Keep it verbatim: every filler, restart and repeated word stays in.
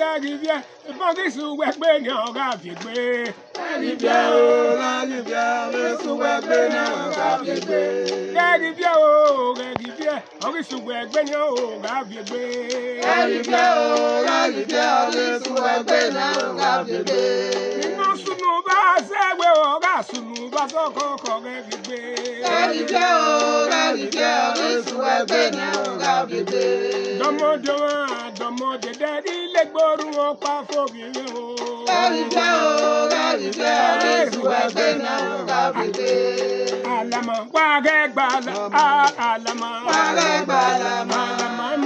rivière, bon qui sous web ni on ga fi gbe. Rivière o, la rivière, le sous web ni on ga fi gbe. Rivière o, rivière, on qui sous web ni on ga fi gbe. Rivière o, la rivière, le sous web ni on ga fi gbe. Ino sunu ba se we o ga sunu ba so ko ko ga fi gbe. Rivière o, la rivière, le sous web ni on ga fi gbe. Domo domo domo de daddy le gboru won pa fobire o. Rivière o, la rivière, le sous web ni on ga fi gbe. Alama wa ge gbala alama wa ge gbala alama